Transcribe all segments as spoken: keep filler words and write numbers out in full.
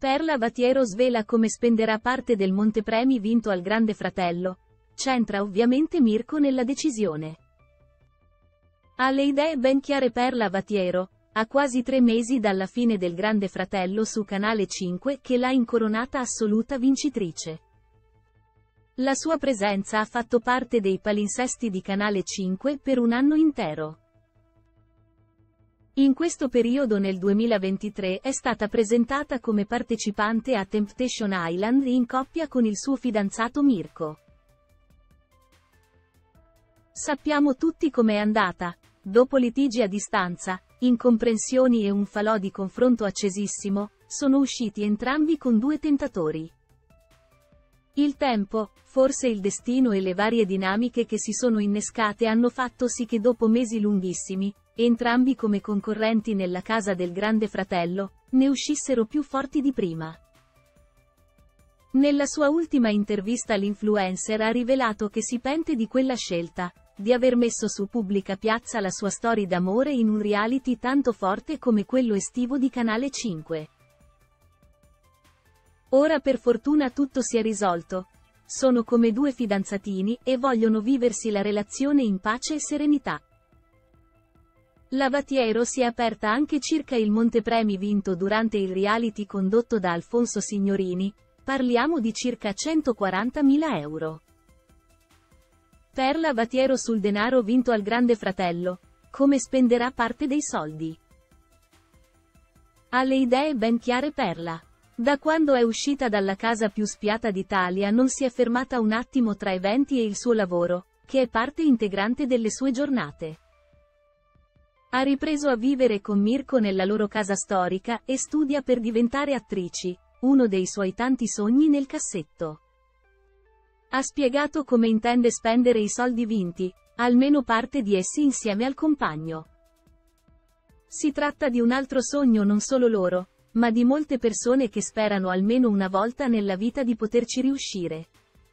Perla Vatiero svela come spenderà parte del montepremi vinto al Grande Fratello. C'entra ovviamente Mirko nella decisione. Ha le idee ben chiare Perla Vatiero, a quasi tre mesi dalla fine del Grande Fratello su Canale cinque che l'ha incoronata assoluta vincitrice. La sua presenza ha fatto parte dei palinsesti di Canale cinque per un anno intero. In questo periodo nel duemilaventitré è stata presentata come partecipante a Temptation Island in coppia con il suo fidanzato Mirko. Sappiamo tutti com'è andata. Dopo litigi a distanza, incomprensioni e un falò di confronto accesissimo, sono usciti entrambi con due tentatori. Il tempo, forse il destino e le varie dinamiche che si sono innescate hanno fatto sì che dopo mesi lunghissimi, entrambi come concorrenti nella casa del Grande Fratello, ne uscissero più forti di prima. Nella sua ultima intervista l'influencer ha rivelato che si pente di quella scelta, di aver messo su pubblica piazza la sua storia d'amore in un reality tanto forte come quello estivo di Canale cinque. Ora per fortuna tutto si è risolto. Sono come due fidanzatini e vogliono viversi la relazione in pace e serenità. La Vatiero si è aperta anche circa il montepremi vinto durante il reality condotto da Alfonso Signorini, parliamo di circa centoquarantamila euro. Perla Vatiero sul denaro vinto al Grande Fratello, come spenderà parte dei soldi. Ha le idee ben chiare Perla. Da quando è uscita dalla casa più spiata d'Italia non si è fermata un attimo tra eventi e il suo lavoro, che è parte integrante delle sue giornate. Ha ripreso a vivere con Mirko nella loro casa storica e studia per diventare attrici, uno dei suoi tanti sogni nel cassetto. Ha spiegato come intende spendere i soldi vinti, almeno parte di essi insieme al compagno. Si tratta di un altro sogno non solo loro, ma di molte persone che sperano almeno una volta nella vita di poterci riuscire.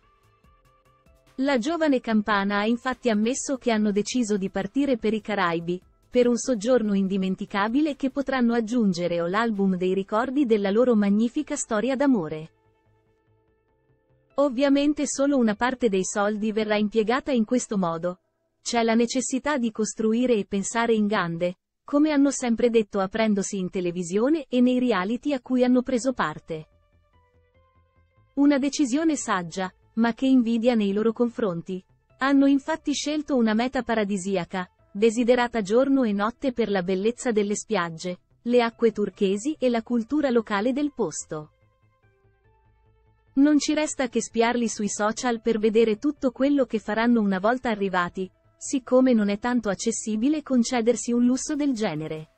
La giovane campana ha infatti ammesso che hanno deciso di partire per i Caraibi, per un soggiorno indimenticabile che potranno aggiungere all'album dei ricordi della loro magnifica storia d'amore. Ovviamente solo una parte dei soldi verrà impiegata in questo modo. C'è la necessità di costruire e pensare in grande, come hanno sempre detto aprendosi in televisione e nei reality a cui hanno preso parte. Una decisione saggia, ma che invidia nei loro confronti. Hanno infatti scelto una meta paradisiaca, desiderata giorno e notte per la bellezza delle spiagge, le acque turchesi e la cultura locale del posto. Non ci resta che spiarli sui social per vedere tutto quello che faranno una volta arrivati, siccome non è tanto accessibile concedersi un lusso del genere.